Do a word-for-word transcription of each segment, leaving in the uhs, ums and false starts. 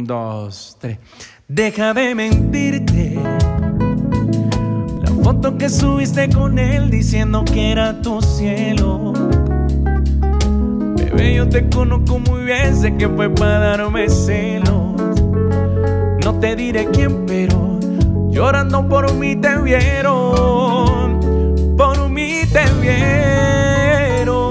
dos, tres. Deja de mentirte. La foto que subiste con él diciendo que era tu cielo. Bebé, yo te conozco muy bien, sé que fue para darme celos. No te diré quién, pero llorando por mí te vieron. Por mí te vieron.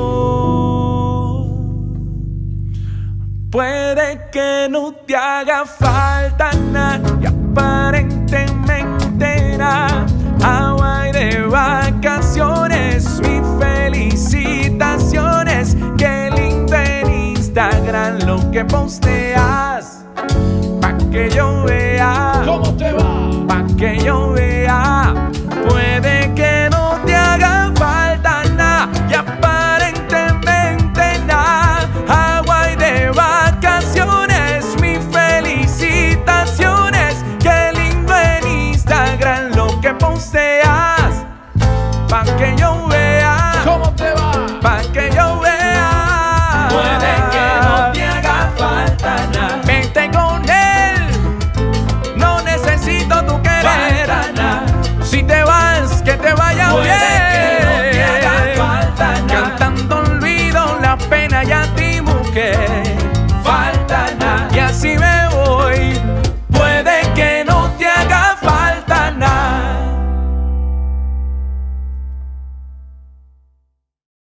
Puede que no te haga falta nada y aparentemente nada. Hawaii de vacaciones, mis felicitaciones. Qué lindo en Instagram lo que posteas, pa' que yo vea ¿Cómo te va? pa' que yo vea. Puede que no te haga falta nada y aparentemente nada. Hawaii de vacaciones, mis felicitaciones. Qué lindo en Instagram lo que posteas, pa' que yo vea. ¿Cómo te va? Pa' que yo vea. Puede que no te haga falta nada. Vente con él, no necesito tu querer. Falta nada. Si te vas, que te vaya Puede bien. que no te haga falta nada. Cantando olvido la pena y a ti, mujer. Falta nada.